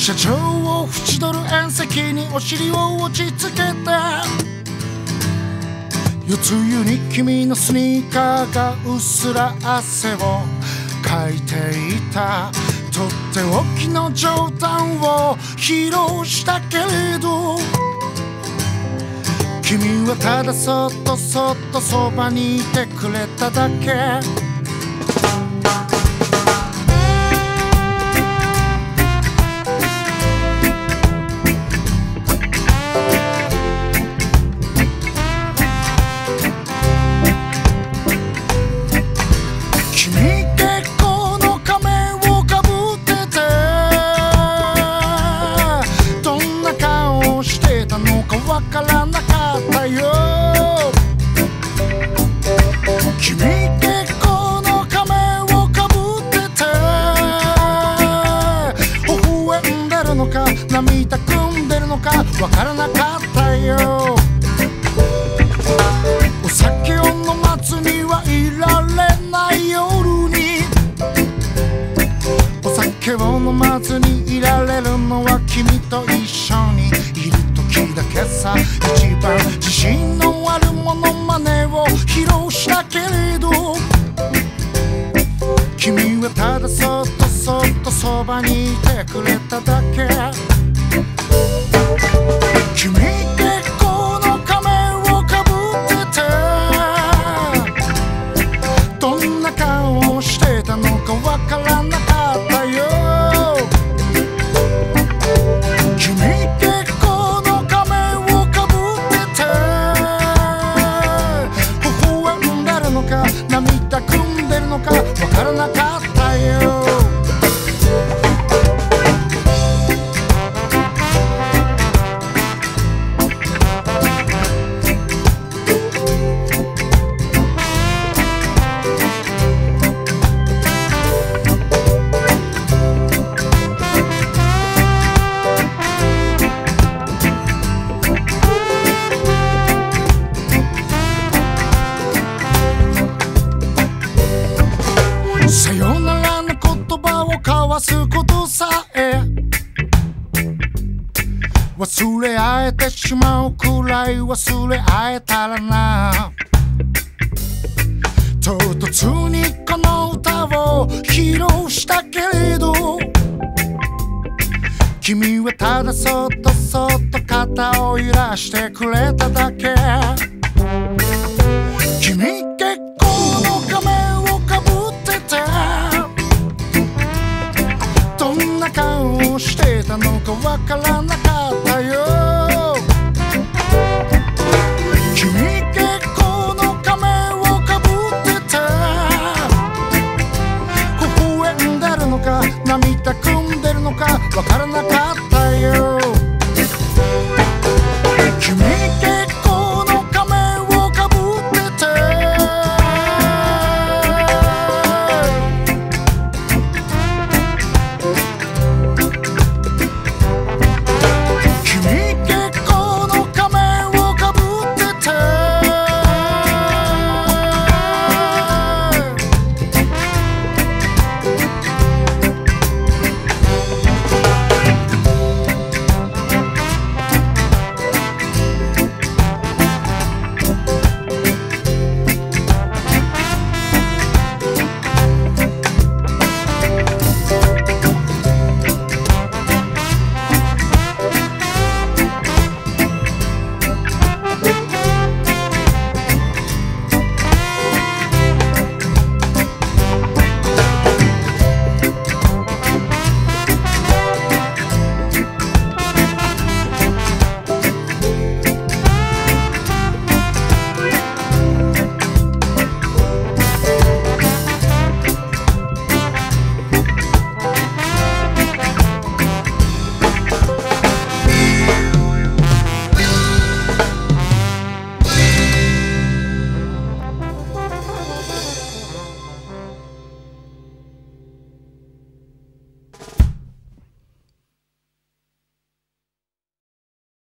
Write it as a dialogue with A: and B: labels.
A: 車上を縁取る縁石にお尻を落ち着けて、夜露に君のスニーカーがうっすら汗をかいていた。とっておきの冗談を披露したけれど、君はただそっとそっとそばにいてくれただけ。わからなかったよ。君結構の仮面をかぶってて、微笑んでるのか涙ぐんでるのかわからなかったよ。お酒を飲まずにはいられない夜に、お酒を飲まずにいられるのは君と一緒にいる時だけさ。一番自信のあるものまねを披露したけれど、君はただそっとそっとそばにいてくれただけ。君結構の仮面をかぶってて、どんな顔をしてたのかわからなかったよ。涙ぐんでるのかわからなかったよ。さよならの言葉を交わすことさえ忘れ合えてしまうくらい忘れ合えたらな。唐突にこの歌を披露したけれど、君はただそっとそっと肩を揺らしてくれただけ。君結構の仮面をかぶってて、どんな顔をしてたのかわからない